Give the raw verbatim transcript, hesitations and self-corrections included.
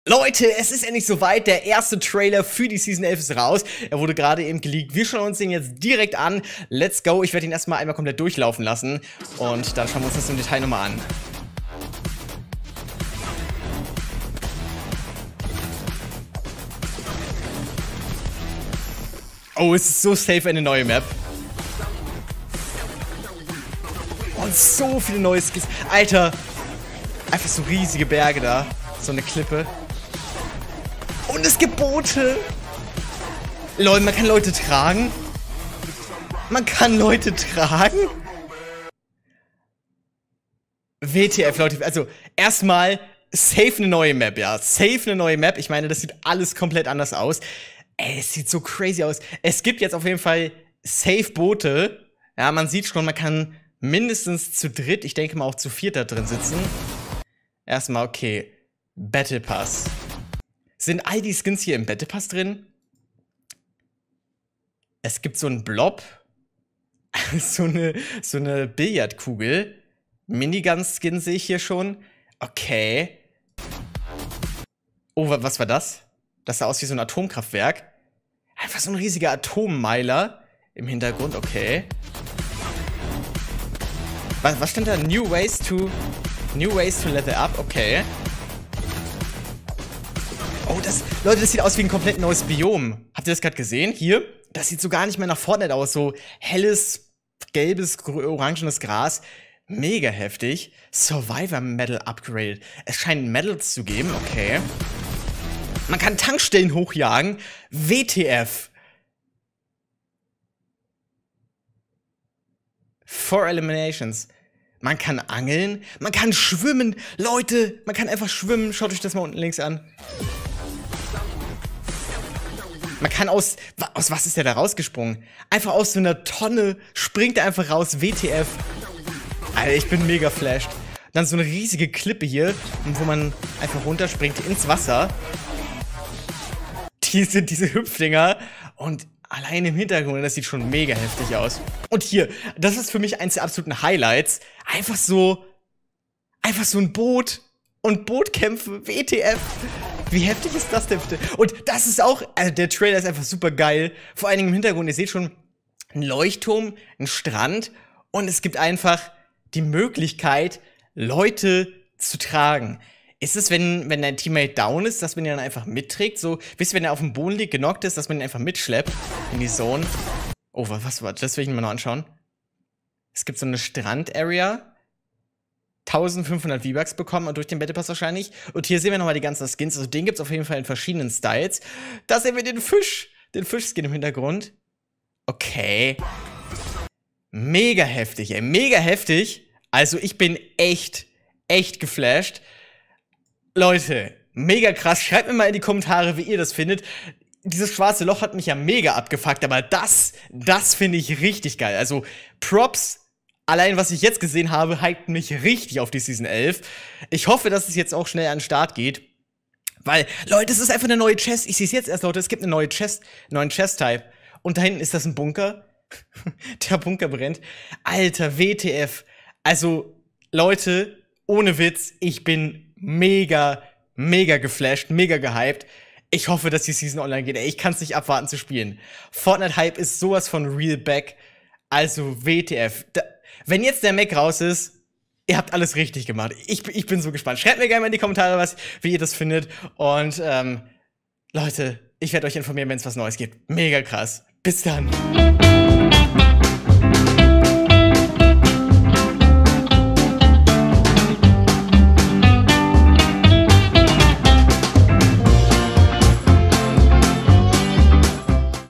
Leute, es ist endlich soweit. Der erste Trailer für die Season elf ist raus. Er wurde gerade eben geleakt. Wir schauen uns den jetzt direkt an. Let's go. Ich werde ihn erstmal einmal komplett durchlaufen lassen. Und dann schauen wir uns das im Detail nochmal an. Oh, es ist so safe eine neue Map. Und so viele neue Skins. Alter, einfach so riesige Berge da. So eine Klippe. Und es gibt Boote. Leute, man kann Leute tragen. Man kann Leute tragen. W T F, Leute. Also, erstmal safe eine neue Map, ja. Safe eine neue Map. Ich meine, das sieht alles komplett anders aus. Ey, es sieht so crazy aus. Es gibt jetzt auf jeden Fall safe Boote. Ja, man sieht schon, man kann mindestens zu dritt, ich denke mal auch zu viert da drin sitzen. Erstmal, okay. Battle Pass. Sind all die Skins hier im Battle Pass drin? Es gibt so einen Blob. so eine, so eine Billardkugel. Minigun-Skin sehe ich hier schon. Okay. Oh, was war das? Das sah aus wie so ein Atomkraftwerk. Einfach so ein riesiger Atommeiler im Hintergrund, okay. Was, was stand da? New ways to... New ways to level up, okay. Oh, das... Leute, das sieht aus wie ein komplett neues Biom. Habt ihr das gerade gesehen? Hier? Das sieht so gar nicht mehr nach Fortnite aus. So helles, gelbes, orangenes Gras. Mega heftig. Survivor Medal Upgrade. Es scheint Medals zu geben, okay. Man kann Tankstellen hochjagen. W T F. Four Eliminations. Man kann angeln. Man kann schwimmen. Leute, man kann einfach schwimmen. Schaut euch das mal unten links an. Man kann aus... Aus was ist der da rausgesprungen? Einfach aus so einer Tonne springt er einfach raus. W T F. Alter, ich bin mega flashed. Dann so eine riesige Klippe hier, wo man einfach runterspringt ins Wasser. Diese, diese Hüpfdinger. Und allein im Hintergrund, das sieht schon mega heftig aus. Und hier, das ist für mich eins der absoluten Highlights. Einfach so, einfach so ein Boot und Bootkämpfe, W T F. Wie heftig ist das denn bitte? Und das ist auch, also der Trailer ist einfach super geil. Vor allen Dingen im Hintergrund, ihr seht schon, ein Leuchtturm, ein Strand. Und es gibt einfach die Möglichkeit, Leute zu tragen. Ist es, wenn, wenn dein Teammate down ist, dass man ihn dann einfach mitträgt? So, wisst ihr, wenn er auf dem Boden liegt, genockt ist, dass man ihn einfach mitschleppt in die Zone? Oh, was war das? Das will ich mir noch anschauen. Es gibt so eine Strand-Area. eintausendfünfhundert V-Bucks bekommen und durch den Battle Pass wahrscheinlich. Und hier sehen wir nochmal die ganzen Skins. Also den gibt es auf jeden Fall in verschiedenen Styles. Da sehen wir den Fisch. Den Fischskin im Hintergrund. Okay. Mega heftig, ey. Mega heftig. Also ich bin echt, echt geflasht. Leute, mega krass. Schreibt mir mal in die Kommentare, wie ihr das findet. Dieses schwarze Loch hat mich ja mega abgefuckt, aber das, das finde ich richtig geil. Also Props, allein was ich jetzt gesehen habe, hypt mich richtig auf die Season elf. Ich hoffe, dass es jetzt auch schnell an den Start geht. Weil, Leute, es ist einfach eine neue Chest. Ich sehe es jetzt erst, Leute, es gibt eine neue Chest, einen neuen Chest-Type. Und da hinten ist das ein Bunker. Der Bunker brennt. Alter, W T F. Also, Leute, ohne Witz, ich bin mega, mega geflasht, mega gehypt. Ich hoffe, dass die Season online geht. Ey, ich kann es nicht abwarten zu spielen. Fortnite-Hype ist sowas von real back. Also, W T F. Da, wenn jetzt der Mac raus ist, ihr habt alles richtig gemacht. Ich, ich bin so gespannt. Schreibt mir gerne mal in die Kommentare, was, wie ihr das findet. Und, ähm, Leute, ich werde euch informieren, wenn es was Neues gibt. Mega krass. Bis dann.